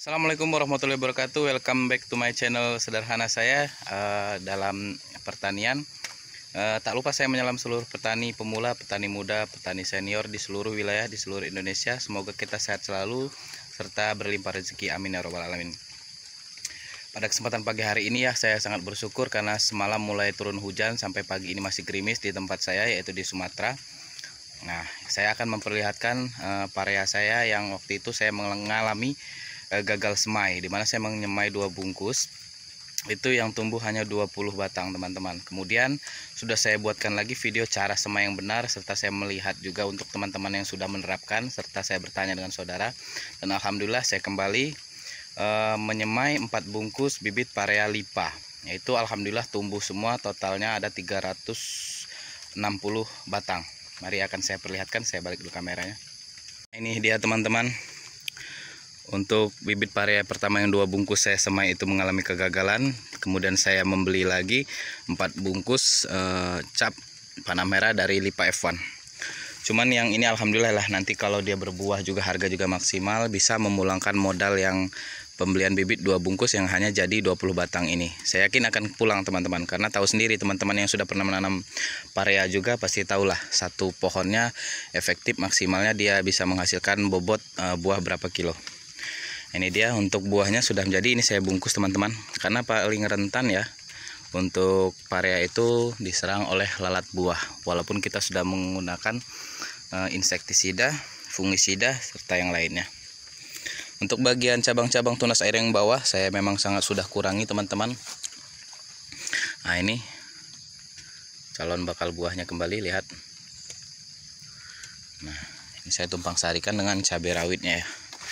Assalamualaikum warahmatullahi wabarakatuh. Welcome back to my channel sederhana saya dalam pertanian. Tak lupa saya menyalam seluruh petani pemula, petani muda, petani senior di seluruh wilayah di seluruh Indonesia. Semoga kita sehat selalu serta berlimpah rezeki. Amin ya robbal alamin. Pada kesempatan pagi hari ini ya, saya sangat bersyukur karena semalam mulai turun hujan sampai pagi ini masih gerimis di tempat saya, yaitu di Sumatera. Nah, saya akan memperlihatkan parea saya yang waktu itu saya mengalami gagal semai, dimana saya menyemai 2 bungkus itu yang tumbuh hanya 20 batang teman-teman. Kemudian sudah saya buatkan lagi video cara semai yang benar, serta saya melihat juga untuk teman-teman yang sudah menerapkan, serta saya bertanya dengan saudara, dan alhamdulillah saya kembali menyemai 4 bungkus bibit parea lipa, yaitu alhamdulillah tumbuh semua, totalnya ada 360 batang. Mari akan saya perlihatkan, saya balik dulu kameranya. Ini dia teman-teman. Untuk bibit parea pertama yang 2 bungkus saya semai itu mengalami kegagalan. Kemudian saya membeli lagi 4 bungkus cap panah merah dari Lipa F1. Cuman yang ini alhamdulillah lah, nanti kalau dia berbuah juga harga juga maksimal, bisa memulangkan modal yang pembelian bibit 2 bungkus yang hanya jadi 20 batang ini. Saya yakin akan pulang teman-teman, karena tahu sendiri teman-teman yang sudah pernah menanam parea juga pasti tahulah, satu pohonnya efektif maksimalnya dia bisa menghasilkan bobot buah berapa kilo. Ini dia untuk buahnya sudah menjadi. Ini saya bungkus teman-teman, karena paling rentan ya untuk parea itu diserang oleh lalat buah, walaupun kita sudah menggunakan insektisida, fungisida, serta yang lainnya. Untuk bagian cabang-cabang tunas air yang bawah saya memang sangat sudah kurangi teman-teman. Nah, ini calon bakal buahnya kembali, lihat. Nah, ini saya tumpang sarikan dengan cabai rawitnya ya.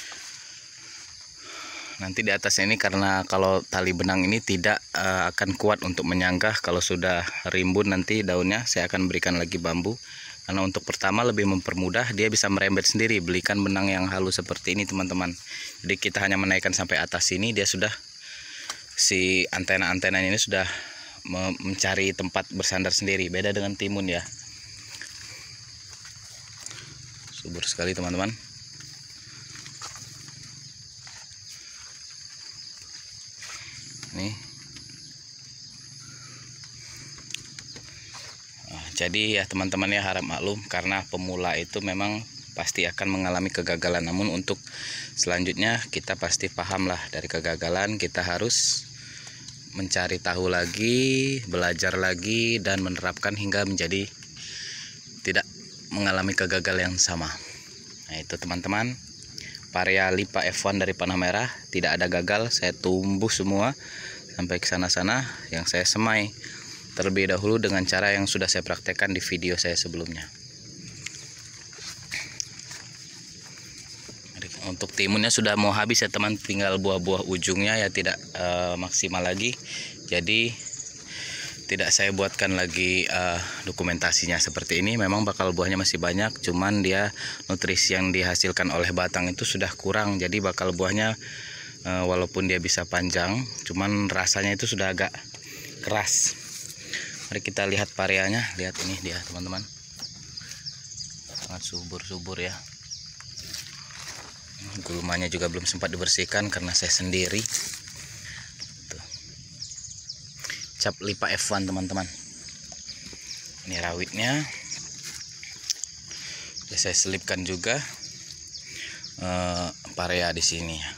Nanti di atasnya ini, karena kalau tali benang ini tidak akan kuat untuk menyanggah, kalau sudah rimbun nanti daunnya saya akan berikan lagi bambu. Karena untuk pertama lebih mempermudah, dia bisa merembet sendiri. Belikan benang yang halus seperti ini teman-teman. Jadi kita hanya menaikkan sampai atas sini, dia sudah, si antena-antena ini sudah mencari tempat bersandar sendiri. Beda dengan timun ya. Subur sekali teman-teman. Nih. Nah, jadi ya teman-teman ya, harap maklum karena pemula itu memang pasti akan mengalami kegagalan. Namun untuk selanjutnya kita pasti paham lah dari kegagalan, kita harus mencari tahu lagi, belajar lagi, dan menerapkan hingga menjadi tidak mengalami kegagalan yang sama. Nah itu teman-teman, parea Lipa F1 dari panah merah tidak ada gagal, saya tumbuh semua sampai ke sana-sana. Yang saya semai terlebih dahulu dengan cara yang sudah saya praktekkan di video saya sebelumnya. Untuk timunnya sudah mau habis ya teman, tinggal buah-buah ujungnya ya tidak maksimal lagi. Jadi tidak saya buatkan lagi dokumentasinya seperti ini. Memang bakal buahnya masih banyak, cuman dia nutrisi yang dihasilkan oleh batang itu sudah kurang. Jadi bakal buahnya walaupun dia bisa panjang, cuman rasanya itu sudah agak keras. Mari kita lihat pareanya. Lihat ini dia teman-teman, sangat subur-subur ya. Gulmanya juga belum sempat dibersihkan karena saya sendiri. Tuh. Cap Lipa F1 teman-teman. Ini rawitnya. Saya selipkan juga parea di sini ya.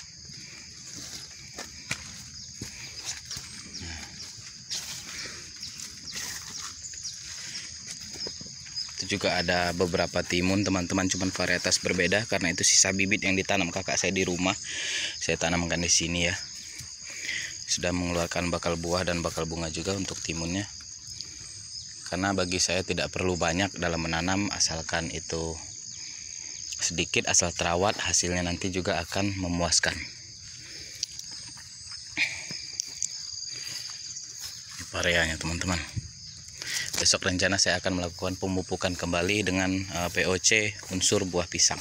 Juga ada beberapa timun teman-teman, cuman varietas berbeda karena itu sisa bibit yang ditanam kakak saya di rumah. Saya tanamkan di sini ya. Sudah mengeluarkan bakal buah dan bakal bunga juga untuk timunnya. Karena bagi saya tidak perlu banyak dalam menanam, asalkan itu sedikit, asal terawat, hasilnya nanti juga akan memuaskan. Ini pareanya teman-teman. Besok rencana saya akan melakukan pemupukan kembali dengan POC unsur buah pisang.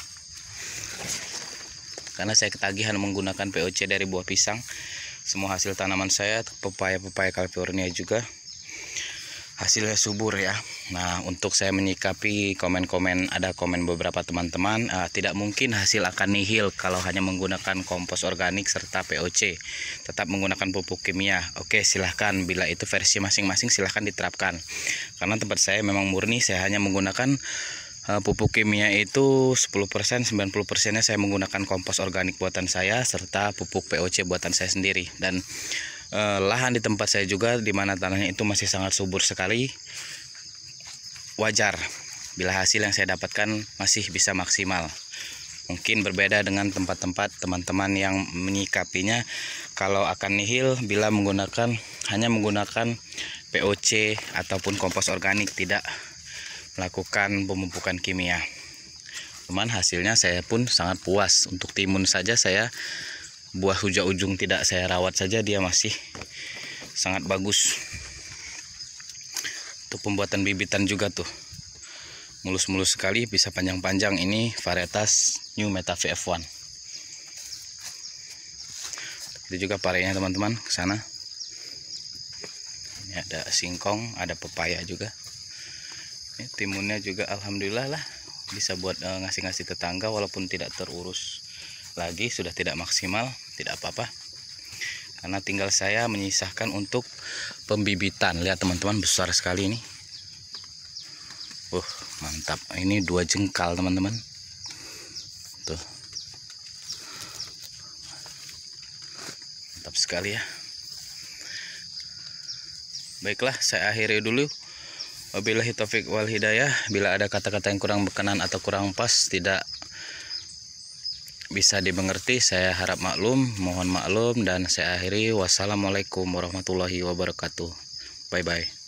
Karena saya ketagihan menggunakan POC dari buah pisang. Semua hasil tanaman saya, pepaya California juga, hasilnya subur ya. Nah, untuk saya menyikapi komen-komen, ada komen beberapa teman-teman, tidak mungkin hasil akan nihil kalau hanya menggunakan kompos organik serta POC, tetap menggunakan pupuk kimia. Oke, silahkan, bila itu versi masing-masing silahkan diterapkan. Karena tempat saya memang murni, saya hanya menggunakan pupuk kimia itu 10%, 90%-nya saya menggunakan kompos organik buatan saya serta pupuk POC buatan saya sendiri. Dan lahan di tempat saya juga, di mana tanahnya itu masih sangat subur sekali, wajar bila hasil yang saya dapatkan masih bisa maksimal. Mungkin berbeda dengan tempat-tempat teman-teman yang menyikapinya kalau akan nihil bila hanya menggunakan POC ataupun kompos organik, tidak melakukan pemupukan kimia. Cuman hasilnya saya pun sangat puas. Untuk timun saja saya buah hujau ujung tidak saya rawat saja, dia masih sangat bagus. Untuk pembuatan bibitan juga tuh mulus-mulus sekali, bisa panjang-panjang. Ini varietas New Meta VF1. Itu juga parenya teman-teman ke sana. Ini ada singkong, ada pepaya juga. Ini timunnya juga alhamdulillah lah, bisa buat ngasih-ngasih tetangga walaupun tidak terurus lagi, sudah tidak maksimal, tidak apa-apa, karena tinggal saya menyisakan untuk pembibitan. Lihat teman-teman, besar sekali ini. Mantap, ini 2 jengkal teman-teman tuh, mantap sekali ya. Baiklah, saya akhiri dulu. Wabillahi taufik wal hidayah. Bila ada kata-kata yang kurang berkenan atau kurang pas, tidak bisa dimengerti, saya harap maklum, mohon maklum, dan saya akhiri. Wassalamualaikum warahmatullahi wabarakatuh. Bye bye.